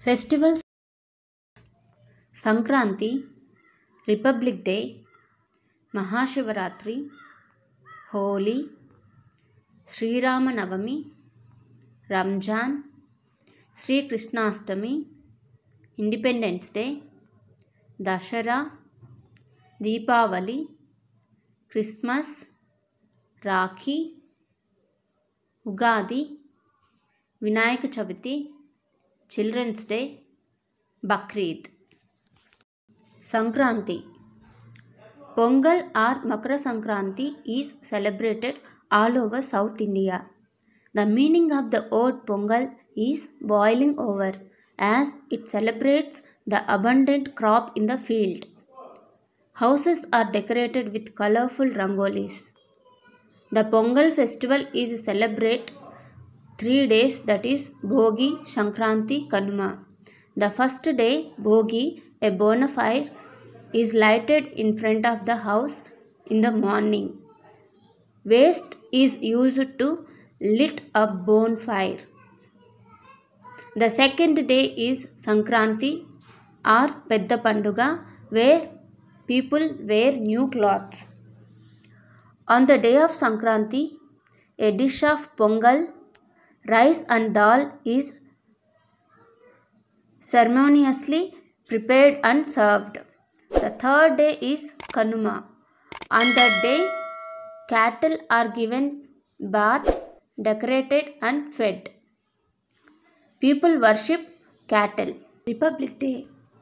Festivals: Sankranti, Republic Day, Mahashivaratri, Holi, Sri Ramanavami, Ramjan, Sri Krishnastami, Independence Day, Dashara, Deepavali, Christmas, Rakhi, Ugadi, Vinayaka Chavati, Children's Day, Bakrid. Sankranti. Pongal or Makara Sankranti is celebrated all over South India. The meaning of the word Pongal is boiling over, as it celebrates the abundant crop in the field. Houses are decorated with colorful rangolis. The Pongal festival is celebrated 3 days, that is Bhogi, Sankranti, Kanuma. The first day, Bhogi, a bonfire is lighted in front of the house in the morning. Waste is used to lit a bonfire. The second day is Sankranti or Pedda Panduga, where people wear new clothes. On the day of Sankranti, a dish of Pongal, rice and dal is ceremoniously prepared and served. The third day is Kanuma. On that day, cattle are given bath, decorated and fed. People worship cattle. Republic Day.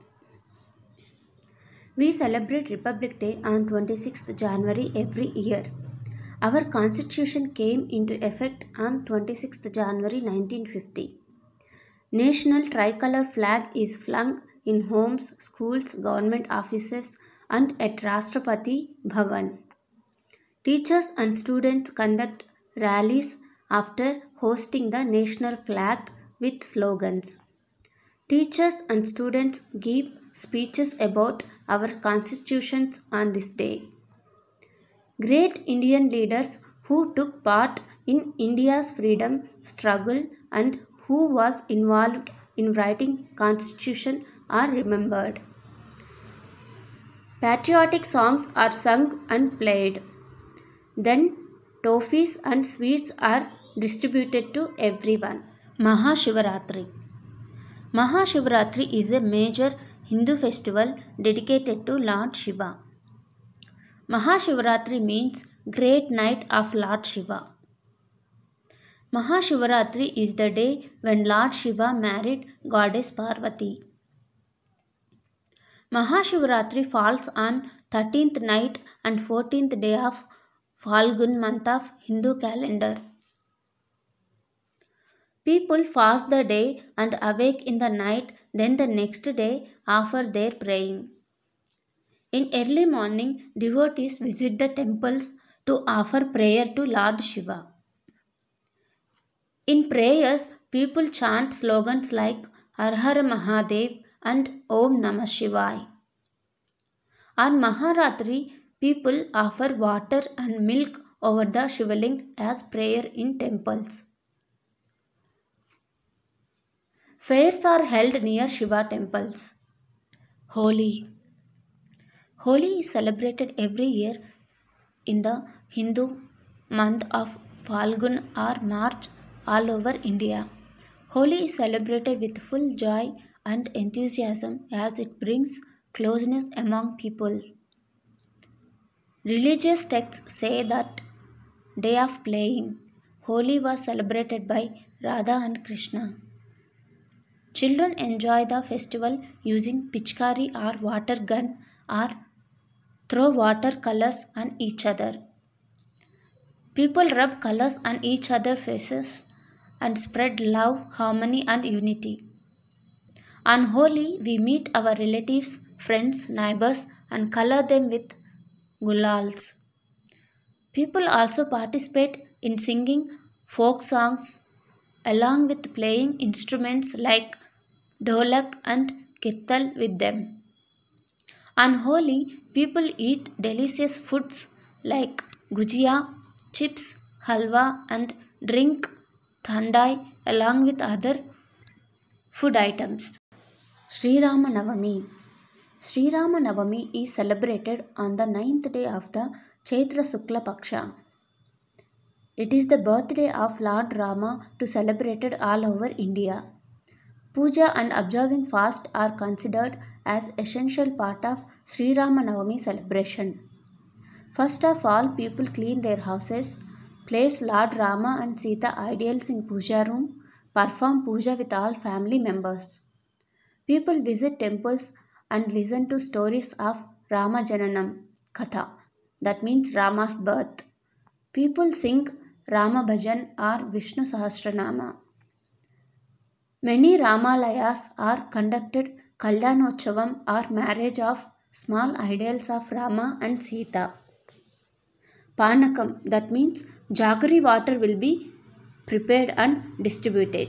We celebrate Republic Day on 26th January every year. Our Constitution came into effect on 26th January 1950. National tricolor flag is flung in homes, schools, government offices and at Rashtrapati Bhavan. Teachers and students conduct rallies after hosting the national flag with slogans. Teachers and students give speeches about our constitutions on this day. Great Indian leaders who took part in India's freedom struggle and who was involved in writing constitution are remembered. Patriotic songs are sung and played. Then toffees and sweets are distributed to everyone. Mahashivaratri. Mahashivaratri is a major Hindu festival dedicated to Lord Shiva. Mahashivaratri means Great Night of Lord Shiva. Mahashivaratri is the day when Lord Shiva married goddess Parvati. Mahashivaratri falls on 13th night and 14th day of Falgun month of Hindu calendar. People fast the day and awake in the night, then the next day offer their praying. In early morning, devotees visit the temples to offer prayer to Lord Shiva. In prayers, people chant slogans like Har Har Mahadev and Om Namah Shivaya. On Maharatri, people offer water and milk over the Shivaling as prayer in temples. Fairs are held near Shiva temples. Holi. Holi is celebrated every year in the Hindu month of Falgun or March all over India. Holi is celebrated with full joy and enthusiasm as it brings closeness among people. Religious texts say that day of playing, Holi was celebrated by Radha and Krishna. Children enjoy the festival using pichkari or water gun or throw water colors on each other. People rub colors on each other's faces and spread love, harmony and unity. On Holi, we meet our relatives, friends, neighbors and color them with gulals. People also participate in singing folk songs along with playing instruments like dholak and kirtal with them. On Holi, people eat delicious foods like gujia, chips, halwa and drink thandai along with other food items. Sri Rama Navami. Sri Rama Navami is celebrated on the ninth day of the Chaitra Sukla Paksha. It is the birthday of Lord Rama to celebrated all over India. Puja and observing fast are considered as essential part of Sri Rama Navami celebration. First of all, people clean their houses, place Lord Rama and Sita ideals in puja room, perform puja with all family members. People visit temples and listen to stories of Rama Jananam Katha, that means Rama's birth. People sing Rama Bhajan or Vishnu Sahasranama. Many Ramalayas are conducted Kalyanochavam or marriage of small ideals of Rama and Sita. Panakam, that means jaggery water will be prepared and distributed.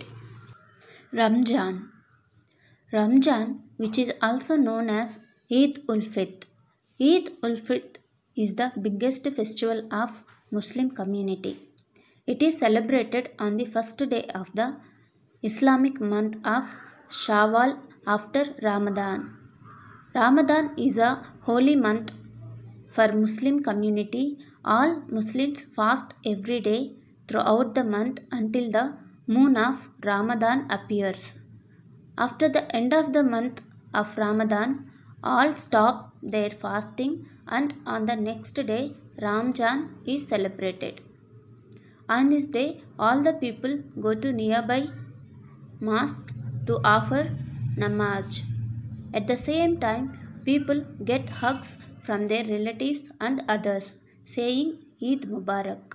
Ramjan. Ramjan, which is also known as Eid ul Fitr. Eid ul Fitr is the biggest festival of Muslim community. It is celebrated on the first day of the Islamic month of Shawwal after Ramadan. Ramadan is a holy month for Muslim community. All Muslims fast every day throughout the month until the moon of Ramadan appears. After the end of the month of Ramadan, all stop their fasting and on the next day Ramjan is celebrated. On this day, all the people go to nearby mosque to offer namaz. At the same time, people get hugs from their relatives and others, saying Eid Mubarak.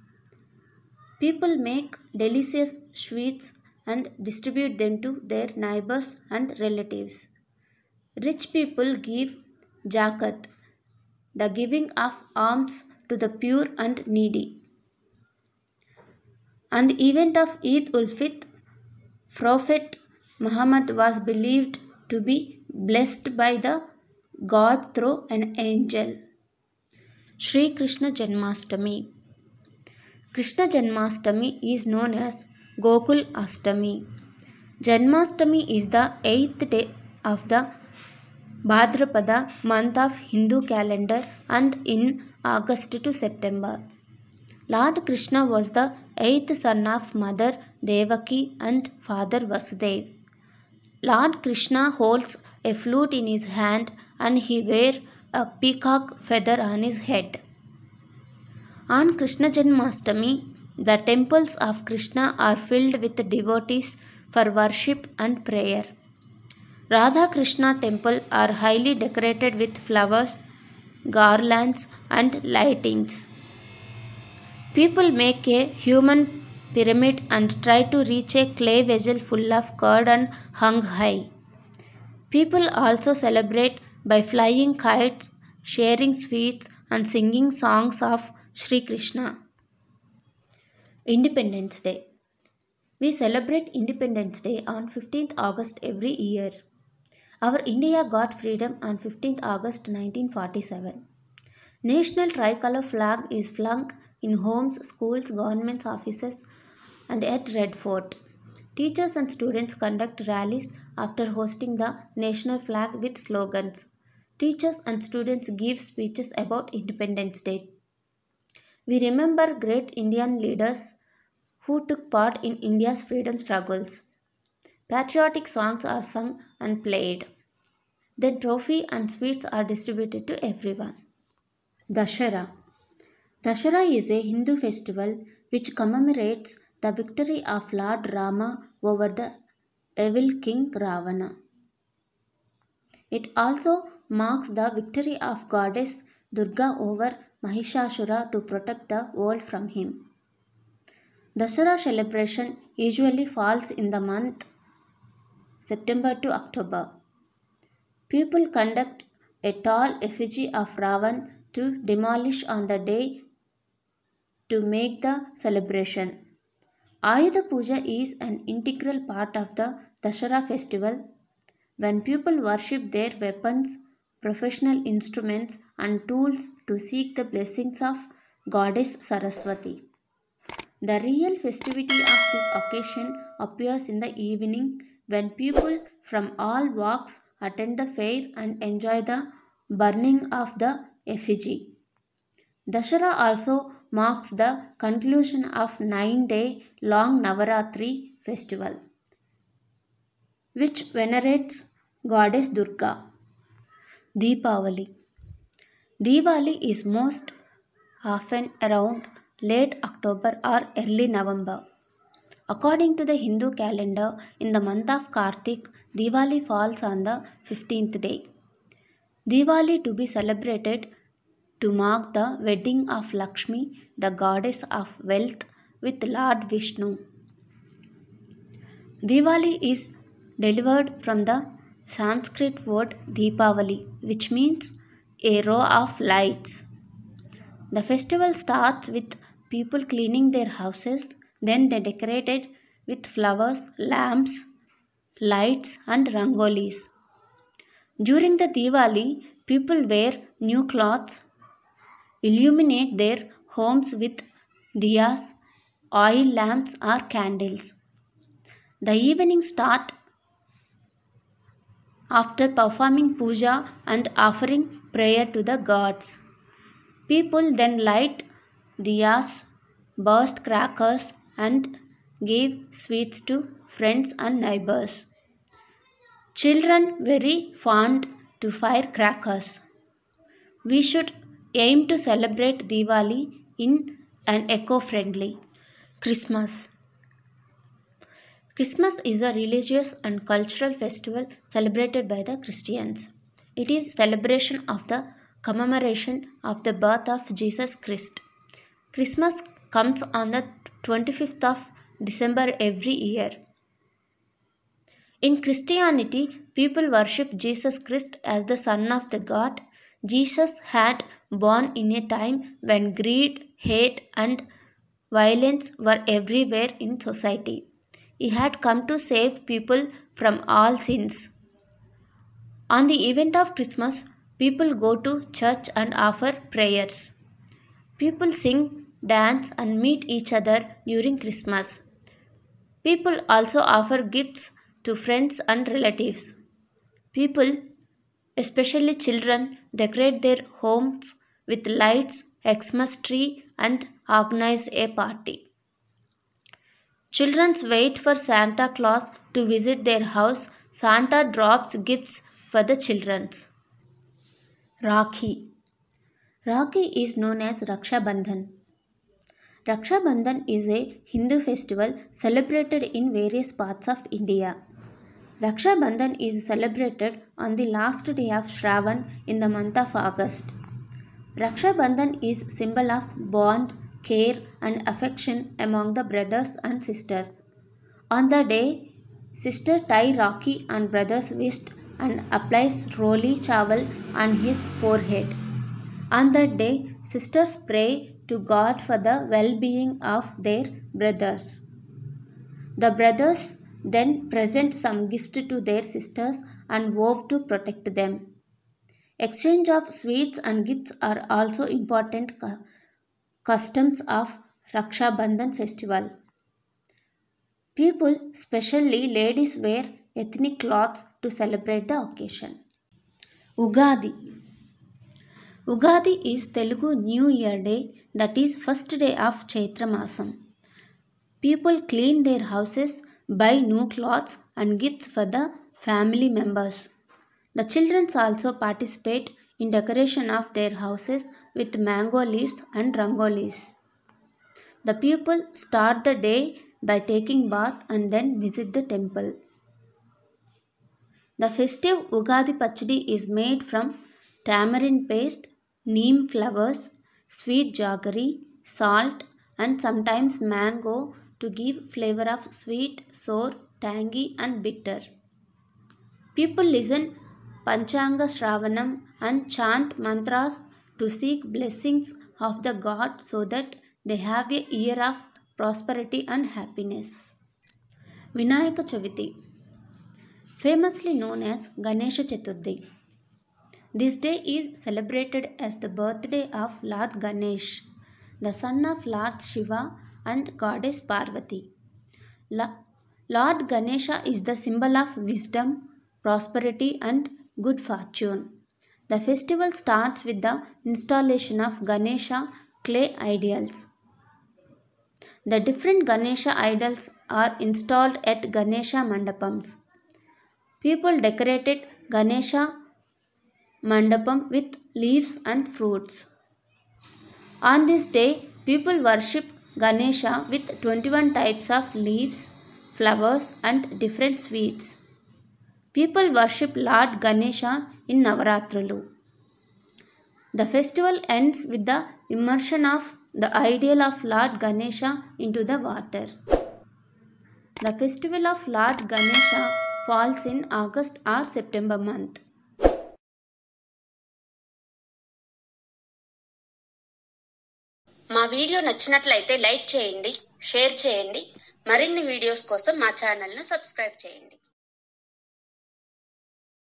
People make delicious sweets and distribute them to their neighbors and relatives. Rich people give zakat, the giving of alms to the poor and needy. On the event of Eid ul Fitr, Prophet Muhammad was believed to be blessed by the God through an angel. Sri Krishna Janmashtami. Krishna Janmashtami is known as Gokul Ashtami. Janmashtami is the 8th day of the Bhadrapada month of Hindu calendar and in August to September. Lord Krishna was the 8th son of Mother Devaki and Father Vasudev. Lord Krishna holds a flute in his hand and he wears a peacock feather on his head. On Krishna Janmashtami, the temples of Krishna are filled with devotees for worship and prayer. Radha Krishna temple are highly decorated with flowers, garlands and lightings. People make a human pyramid and try to reach a clay vessel full of curd and hung high. People also celebrate by flying kites, sharing sweets and singing songs of Sri Krishna. Independence Day. We celebrate Independence Day on 15th August every year. Our India got freedom on 15th August 1947. National tricolor flag is flung in homes, schools, government offices and at Red Fort. Teachers and students conduct rallies after hosting the national flag with slogans. Teachers and students give speeches about Independence Day. We remember great Indian leaders who took part in India's freedom struggles. Patriotic songs are sung and played. Then trophy and sweets are distributed to everyone. Dashera. Dashera is a Hindu festival which commemorates the victory of Lord Rama over the evil king Ravana. It also marks the victory of goddess Durga over Mahishasura to protect the world from him. Dashera celebration usually falls in the month September to October. People conduct a tall effigy of Ravan to demolish on the day to make the celebration. Ayudha Puja is an integral part of the Dashera festival when people worship their weapons, professional instruments and tools to seek the blessings of goddess Saraswati. The real festivity of this occasion appears in the evening when people from all walks attend the fair and enjoy the burning of the effigy. Dashera also marks the conclusion of 9-day long Navaratri festival, which venerates goddess Durga. Deepavali. Diwali is most often around late October or early November. According to the Hindu calendar, in the month of Kartik, Diwali falls on the 15th day. Diwali to be celebrated to mark the wedding of Lakshmi, the goddess of wealth, with Lord Vishnu. Diwali is derived from the Sanskrit word Deepavali, which means a row of lights. The festival starts with people cleaning their houses, then they decorate it with flowers, lamps, lights, and rangolis. During the Diwali, people wear new clothes, illuminate their homes with diyas, oil lamps, or candles. The evening start after performing puja and offering prayer to the gods. People then light diyas, burst crackers, and give sweets to friends and neighbors. Children very fond to fire crackers. We should aim to celebrate Diwali in an eco-friendly. Christmas. Christmas is a religious and cultural festival celebrated by the Christians. It is celebration of the commemoration of the birth of Jesus Christ. Christmas comes on the 25th of December every year. In Christianity, people worship Jesus Christ as the Son of the God. Jesus had born in a time when greed, hate, and violence were everywhere in society. He had come to save people from all sins. On the event of Christmas, people go to church and offer prayers. People sing, dance, and meet each other during Christmas. People also offer gifts to friends and relatives. People, especially children, decorate their homes with lights, Xmas tree, and organize a party. Children wait for Santa Claus to visit their house. Santa drops gifts for the children. Rakhi. Rakhi is known as Raksha Bandhan. Raksha Bandhan is a Hindu festival celebrated in various parts of India. Raksha Bandhan is celebrated on the last day of Shravan in the month of August. Raksha Bandhan is symbol of bond, care, and affection among the brothers and sisters. On the day, sister tie Rakhi on brother's wrist and applies roli chawal on his forehead. On that day, sisters pray to God for the well-being of their brothers. The brothers then present some gift to their sisters and vow to protect them. Exchange of sweets and gifts are also important customs of Raksha Bandhan festival. People, especially ladies, wear ethnic clothes to celebrate the occasion. Ugadi. Ugadi is Telugu New Year Day, that is first day of Chaitra Masam. People clean their houses, buy new clothes and gifts for the family members. The children also participate in decoration of their houses with mango leaves and rangolis. The people start the day by taking bath and then visit the temple. The festive Ugadi Pachadi is made from tamarind paste, neem flowers, sweet jaggery, salt, and sometimes mango to give flavor of sweet, sour, tangy, and bitter. People listen Panchanga Shravanam and chant mantras to seek blessings of the god so that they have a year of prosperity and happiness. Vinayaka Chaviti, famously known as Ganesha Chaturthi. This day is celebrated as the birthday of Lord Ganesh, the son of Lord Shiva and goddess Parvati. Lord Ganesha is the symbol of wisdom, prosperity, and good fortune. The festival starts with the installation of Ganesha clay idols. The different Ganesha idols are installed at Ganesha mandapams. People decorated Ganesha mandapam with leaves and fruits. On this day, people worship Ganesha with 21 types of leaves, flowers, and different sweets. People worship Lord Ganesha in Navaratralu. The festival ends with the immersion of the idol of Lord Ganesha into the water. The festival of Lord Ganesha falls in August or September month. మా వీడియో నచ్చినట్లయితే like చేయండి, share చేయండి. మరిన్ని videos కోసం మా ఛానల్ను subscribe చేయండి.